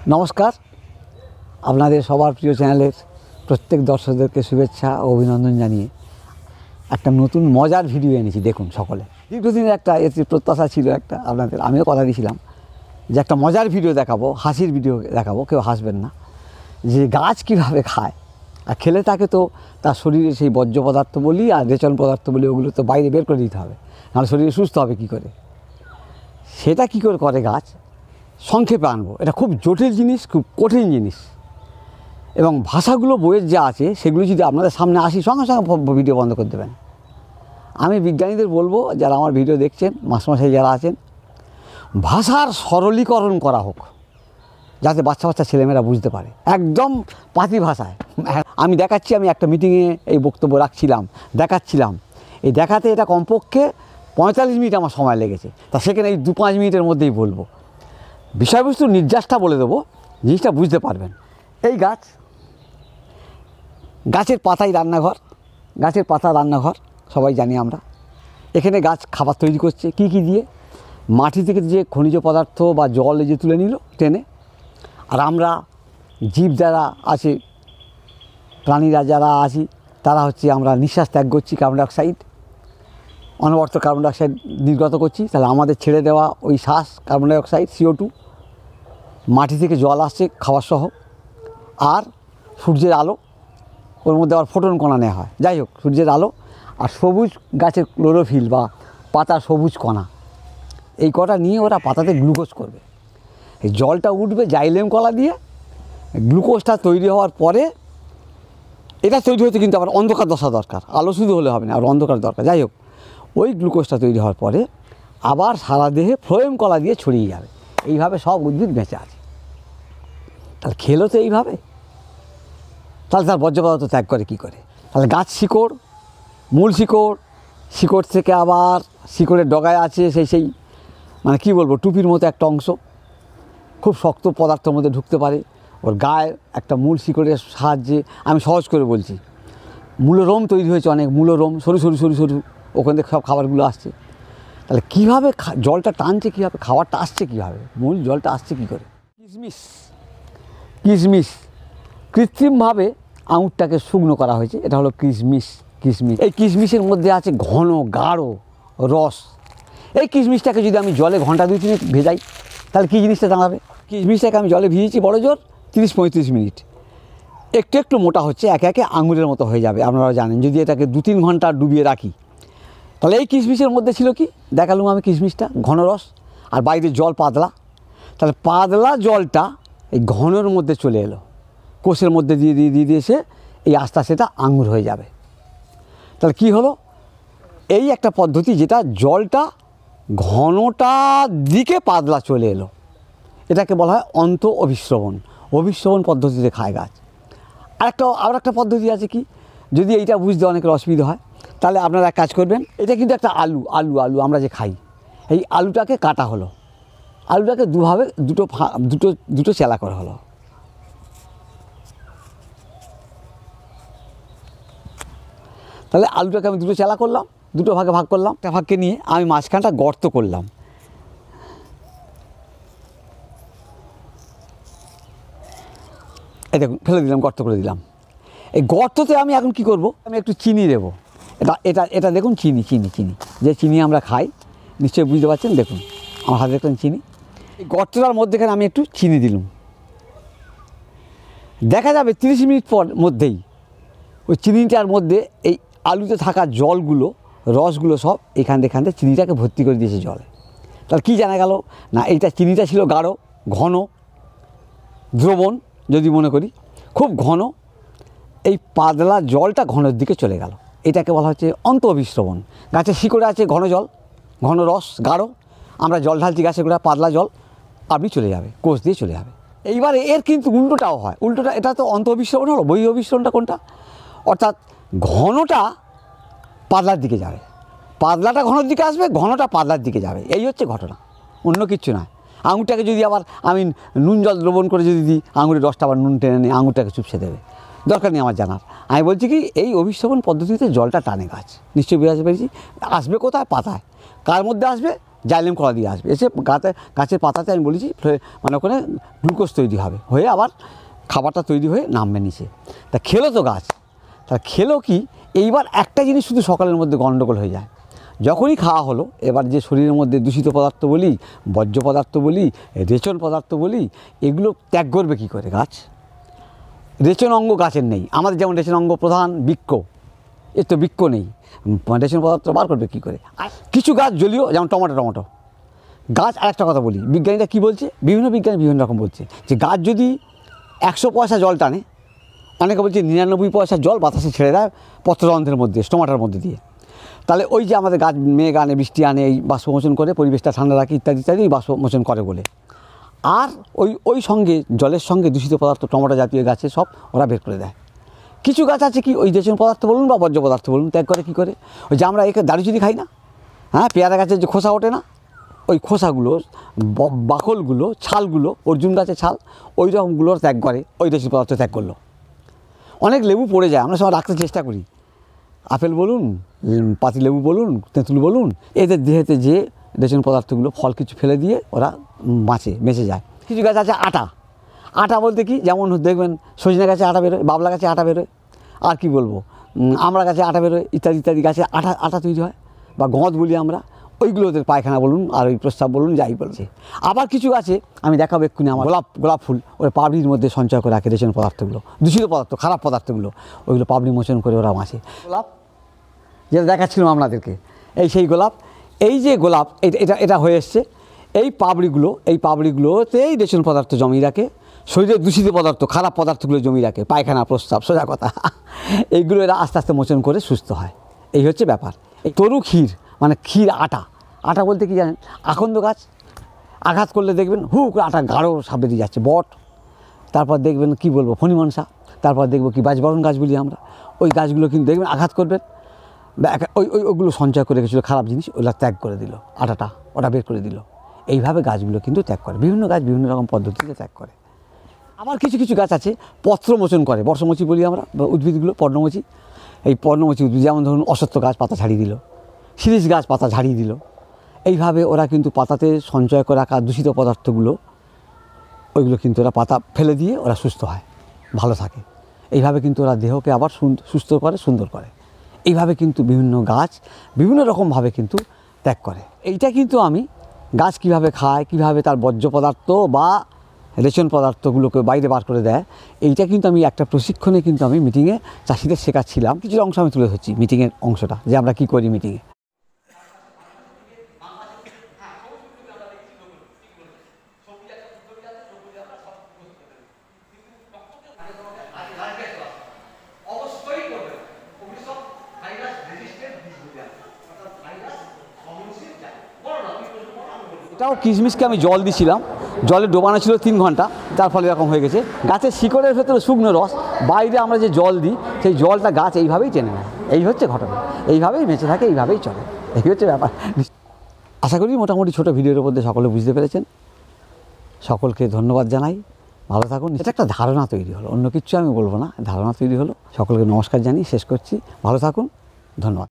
নমস্কার, আপনাদের সবার প্রিয় চ্যানেলের প্রত্যেক দর্শকদেরকে শুভেচ্ছা ও অভিনন্দন জানিয়ে একটা নতুন মজার ভিডিও এনেছি। দেখুন, সকলে দীর্ঘদিনের একটা প্রত্যাশা ছিল, আপনাদের আমিও কথা দিয়েছিলাম যে একটা মজার ভিডিও দেখাবো, হাসির ভিডিও দেখাবো, কেউ হাসবেন না, যে গাছ কীভাবে খায়। আর খেলে তাকে তো তার শরীরে সেই বর্জ্য পদার্থ বলি আর রেচন পদার্থ বলি, ওগুলো তো বাইরে বের করে দিতে হবে, নাহলে শরীরে সুস্থ হবে কী করে। সেটা কী করে করে গাছ, সংক্ষেপে আনবো। এটা খুব জটিল জিনিস, খুব কঠিন জিনিস, এবং ভাষাগুলো বইয়ের যা আছে সেগুলো যদি আপনাদের সামনে আসি, সঙ্গে সঙ্গে ভিডিও বন্ধ করে দেবেন। আমি বিজ্ঞানীদের বলবো, যারা আমার ভিডিও দেখছেন, মাস্টারমশাই যারা আছেন, ভাষার সরলীকরণ করা হোক, যাতে বাচ্চা বাচ্চা ছেলেমেয়েরা বুঝতে পারে একদম পাতি ভাষায়। আমি দেখাচ্ছি, আমি একটা মিটিংয়ে এই বক্তব্য রাখছিলাম, দেখাচ্ছিলাম। এই দেখাতে এটা কমপক্ষে 45 মিনিট আমার সময় লেগেছে। তা সেখানে এই 2-5 মিনিটের মধ্যেই বলবো, বিষয়বস্তুর নির্যাসটা বলে দেবো, জিনিসটা বুঝতে পারবেন। এই গাছের পাতাই রান্নাঘর, গাছের পাতা রান্নাঘর সবাই জানি আমরা। এখানে গাছ খাবার তৈরি করছে কি দিয়ে? মাটি থেকে যে খনিজ পদার্থ বা জল যে তুলে নিল টেনে, আর আমরা জীব যারা আছে, প্রাণীরা যারা আছি, তারা হচ্ছে আমরা নিঃশ্বাস ত্যাগ করছি, কার্বন ডাইঅক্সাইড, অনবরত কার্বন ডাইঅক্সাইড নির্গত করছি। তাহলে আমাদের ছেড়ে দেওয়া ওই শ্বাস কার্বন ডাইঅক্সাইড, CO2, মাটি থেকে জল আসছে খাবার সহ, আর সূর্যের আলো, ওর মধ্যে আবার ফোটন কণা নেওয়া হয়। যাই হোক, সূর্যের আলো আর সবুজ গাছের ক্লোরোফিল বা পাতার সবুজ কণা, এই কটা নিয়ে ওরা পাতাতে গ্লুকোজ করবে। এই জলটা উঠবে জাইলেম কলা দিয়ে। গ্লুকোজটা তৈরি হওয়ার পরে, এটা তৈরি হতে কিন্তু আবার অন্ধকার দশা দরকার, আলো শুধু হলে হবে না, আর অন্ধকার দরকার। যাই হোক, ওই গ্লুকোজটা তৈরি হওয়ার পরে আবার সারা দেহে ফ্লোয়েম কলা দিয়ে ছড়িয়ে যাবে। এইভাবে সব উদ্ভিদ বেঁচে আছে। তাহলে খেলো তো এইভাবে, তাহলে তার বর্জ্য পদার্থ ত্যাগ করে কী করে? তাহলে গাছ শিকড়, মূল শিকড় থেকে আবার শিকড়ের ডগায় আছে সেই মানে কী বলবো, টুপির মতো একটা অংশ, খুব শক্ত পদার্থের মধ্যে ঢুকতে পারে। ওর গায়ে একটা মূল শিকড়ের সাহায্যে, আমি সহজ করে বলছি, মূলরোম তৈরি হয়েছে, অনেক মূলরোম, সরু সরু, ওখান থেকে সব খাবারগুলো আসছে। তাহলে কীভাবে জলটা টানছে, কীভাবে খাবারটা আসছে, কীভাবে মূল জলটা আসছে কী করে? কিশমিশ কৃত্রিমভাবে আঙুরটাকে শুকনো করা হয়েছে, এটা হলো কিশমিশ। এই কিশমিশের মধ্যে আছে ঘন গাঢ় রস। এই কিশমিশটাকে যদি আমি জলে ঘন্টা 2-3 ভেজাই, তাহলে কী জিনিসটা দাঁড়াবে? কিশমিশটাকে আমি জলে ভিজিয়েছি বড় জোর 30-35 মিনিট, একটু মোটা হচ্ছে, একে একে আঙুরের মতো হয়ে যাবে। আপনারা জানেন, যদি এটাকে 2-3 ঘন্টা ডুবিয়ে রাখি, তাহলে এই কিশমিশের মধ্যে ছিল কি দেখালুম আমি, কিশমিশটা ঘন রস, আর বাইরে জল পাতলা। তাহলে পাতলা জলটা এই ঘনের মধ্যে চলে এলো, কোষের মধ্যে দিয়ে এসে এই আস্তে আস্তে এটা আঙুর হয়ে যাবে। তাহলে কি হলো? এই একটা পদ্ধতি, যেটা জলটা ঘনটার দিকে পাতলা চলে এলো, এটাকে বলা হয় অন্ত অভিশ্রবণ পদ্ধতিতে খায় গাছ। আবার একটা পদ্ধতি আছে কি, যদি এইটা বুঝতে অনেকের অসুবিধা হয়, তাহলে আপনারা এক কাজ করবেন। এটা কিন্তু একটা আলু আমরা যে খাই, এই আলুটাকে কাটা হলো, আলুটাকে দুভাবে দুটো চেলা করা হলো। তাহলে আলুটাকে আমি দুটো চেলা করলাম, দুটো ভাগে ভাগ করলাম। একটা ভাগকে নিয়ে আমি মাঝখানটা গর্ত করলাম। এই দেখুন, ফেলে দিলাম, গর্ত করে দিলাম। এই গর্ততে আমি এখন কি করব, আমি একটু চিনি দেবো। এটা দেখুন, চিনি, যে চিনি আমরা খাই, নিশ্চয়ই বুঝতে পারছেন। দেখুন আমার হাতে দেখুন চিনি। এই গর্তটার মধ্যেখানে আমি একটু চিনি দিলাম। দেখা যাবে 30 মিনিট পর মধ্যেই ওই চিনিটার মধ্যে এই আলুতে থাকা জলগুলো, রসগুলো সব এখান থেকে চিনিটাকে ভর্তি করে দিয়েছে জলে। তাহলে কী জানা গেল না, এইটা চিনিটা ছিল গাঢ়, ঘন দ্রবণ, যদি মনে করি খুব ঘন, এই পাতলা জলটা ঘনের দিকে চলে গেল। এটাকে বলা হচ্ছে অন্ত অভিশ্রবণ। গাছের শিকড়ে আছে ঘন জল, ঘন রস, গাঢ়, আমরা জল ঢালছি গাছে গোড়া, পাতলা জল আপনি চলে যাবে, কোষ দিয়ে চলে যাবে। এইবারে এর কিন্তু উল্টোটাও হয়। এটা তো অন্ত অভিশ্রবণ হলো, বহিঃ অভিশ্রবণটা কোনটা? অর্থাৎ ঘনটা পাতলার দিকে যাবে, পাতলাটা ঘনের দিকে আসবে, ঘনটা পাতলার দিকে যাবে। এই হচ্ছে ঘটনা, অন্য কিচ্ছু নয়। আঙুরটাকে যদি আবার আমি নুন জল দ্রবণ করে যদি দিই, আঙুরের রসটা আবার নুন টেনে নিয়ে আঙুরটাকে চুপসে দেবে, দরকার নেই আমার জানার। আমি বলছি কি, এই অভিশ্রবণ পদ্ধতিতে জলটা টানে গাছ, নিশ্চয়ই বুঝাতে পেরেছি। আসবে কোথায়? পাতায়। কার মধ্যে আসবে? জাইলেম কলা দিয়ে আসবে, এসে গাছের পাতাতে আমি বলেছি মানে ওখানে গ্লুকোজ তৈরি হবে, হয়ে আবার খাবারটা তৈরি হয়ে নামবে নিচে। তা খেলো তো গাছ, তা খেলো কি, এইবার একটা জিনিস শুধু সকালের মধ্যে গণ্ডগোল হয়ে যায়। যখনই খাওয়া হলো, এবার যে শরীরের মধ্যে দূষিত পদার্থ বলি, বর্জ্য পদার্থ বলি, রেচন পদার্থ বলি, এগুলো ত্যাগ করবে কী করে গাছ? রেচন অঙ্গ গাছের নেই। আমাদের যেমন রেচন অঙ্গ প্রধান বৃক্ষ, এর তো বৃক্ষ নেই, রেচন পদার্থ বার করবে কী করে? কিছু গাছ জলীয়, যেমন টমেটো গাছ। আরেকটা কথা বলি, বিজ্ঞানীরা কী বলছে, বিভিন্ন বিজ্ঞানী বিভিন্ন রকম বলছে যে গাছ যদি 100 পয়সা জল টানে, অনেকে বলছে 99 পয়সা জল বাতাসে ছেড়ে দেয় পত্ররন্ধ্রের মধ্যে, স্টোমাটার মধ্যে দিয়ে, তাহলে ওই যে আমাদের গাছ মেঘ আনে, বৃষ্টি আনে, এই বাষ্পমোচন করে পরিবেশটা ঠান্ডা রাখে ইত্যাদি ইত্যাদি, বাষ্পমোচন করে বলে। আর ওই সঙ্গে জলের সঙ্গে দূষিত পদার্থ টমেটো জাতীয় গাছে সব ওরা বের করে দেয়। কিছু গাছ আছে কি, ওই রেচন পদার্থ বলুন বা বর্জ্য পদার্থ বলুন, ত্যাগ করে কী করে? ওই যে আমরা একে দারুচিনি খাই না, হ্যাঁ, পেয়ারা গাছের যে খোসা ওঠে না, ওই খোসাগুলো, বাকলগুলো, ছালগুলো, অর্জুন গাছের ছাল, ওই রকমগুলো ত্যাগ করে, ওই রেচন পদার্থ ত্যাগ করলো। অনেক লেবু পড়ে যায়, আমরা সব রাখতে চেষ্টা করি, আপেল বলুন, পাতিলেবু বলুন, তেঁতুল বলুন, এদের দেহেতে যে রেচন পদার্থগুলো, ফল কিছু ফেলে দিয়ে ওরা বেঁচে যায়। কিছু গাছ আছে আটা বলতে কি, যেমন দেখবেন সজনে গাছে আটা বেরোয়, বাবলা গাছে আটা বেরোয়, আর কি বলবো, আমড়া গাছে আটা বেরোয়, ইত্যাদি ইত্যাদি গাছে আটা তৈরি হয়, বা গঁদ বলি আমরা, ওইগুলো ওদের পায়খানা বলুন আর ওই প্রস্তাব বলুন, যাই বলছে। আবার কিছু গাছে আমি দেখাবো এক্ষুনি, আমার গোলাপ ফুল ওই পাবড়ির মধ্যে সঞ্চয় করে রাখে রেচন পদার্থগুলো, দূষিত পদার্থ, খারাপ পদার্থগুলো, ওইগুলো পাবড়ি মোচন করে ওরা বাঁচে। গোলাপ যেটা দেখাচ্ছিলাম আপনাদেরকে, এই সেই গোলাপ, এই যে গোলাপ এটা হয়ে এসছে, এই পাবড়িগুলোতেই রেচন পদার্থ জমিয়ে রাখে, শরীরের দূষিত পদার্থ, খারাপ পদার্থগুলো জমিয়ে রাখে, পায়খানা, প্রস্রাব, সোজা কথা, এইগুলো এরা আস্তে আস্তে মোচন করে সুস্থ হয়। এই হচ্ছে ব্যাপার। এই তরু ক্ষীর মানে ক্ষীর আটা বলতে কি জানেন, আকন্দ গাছ আঘাত করলে দেখবেন হু করে আটা গাঢ় সাপ বেরিয়ে যাচ্ছে, বট, তারপর দেখবেন কি বলবো ফণিমনসা, তারপর দেখবো কি বাজবরণ গাছ বলি আমরা, ওই গাছগুলো কিন্তু দেখবেন আঘাত করবেন, ওইগুলো সঞ্চয় করে রেখেছিল খারাপ জিনিস, ওগুলো ত্যাগ করে দিল, আটাটা ওটা বের করে দিল। এইভাবে গাছগুলো কিন্তু ত্যাগ করে, বিভিন্ন গাছ বিভিন্ন রকম পদ্ধতিতে ত্যাগ করে। আবার কিছু গাছ আছে পত্রমোচন করে, বর্ষমোচী বলি আমরা, উদ্ভিদগুলো পর্ণমোচী, এই পর্ণমোচী উদ্ভিদ, যেমন ধরুন অশ্বত্থ গাছ পাতা ঝাড়িয়ে দিল, শিরীষ গাছ পাতা ঝাড়িয়ে দিল, এইভাবে ওরা কিন্তু পাতাতে সঞ্চয় করে রাখা দূষিত পদার্থগুলো, ওইগুলো কিন্তু ওরা পাতা ফেলে দিয়ে ওরা সুস্থ হয়, ভালো থাকে। এইভাবে কিন্তু ওরা দেহকে আবার সুস্থ করে, সুন্দর করে। এইভাবে কিন্তু বিভিন্ন গাছ বিভিন্ন রকমভাবে কিন্তু ত্যাগ করে। এইটা কিন্তু আমি গাছ কিভাবে খায়, কিভাবে তার বর্জ্য পদার্থ বা রেচন পদার্থগুলোকে বাইরে বার করে দেয়, এইটা কিন্তু আমি একটা প্রশিক্ষণে কিন্তু আমি মিটিংয়ে চাষিদের শেখাচ্ছিলাম। কিছু অংশ আমি তুলে ধরছি মিটিংয়ের অংশটা, যে আমরা কী করি মিটিংয়ে। এটাও কিশমিশকে আমি জল দিছিলাম, জলে ডোবানো ছিল 3 ঘন্টা, তার ফলে এরকম হয়ে গেছে। গাছের শিকড়ের ভেতরে শুকনো রস, বাইরে আমরা যে জল দিই সেই জলটা গাছ এইভাবেই টেনে নেয়। এই হচ্ছে ঘটনা, এইভাবেই বেঁচে থাকে, এইভাবেই চলে, এই হচ্ছে ব্যাপার। আশা করি মোটামুটি ছোটো ভিডিওর মধ্যে সকলে বুঝতে পেরেছেন। সকলকে ধন্যবাদ জানাই, ভালো থাকুন। এটা একটা ধারণা তৈরি হলো, অন্য কিছু আমি বলবো না, ধারণা তৈরি হলো। সকলকে নমস্কার জানিয়ে শেষ করছি, ভালো থাকুন, ধন্যবাদ।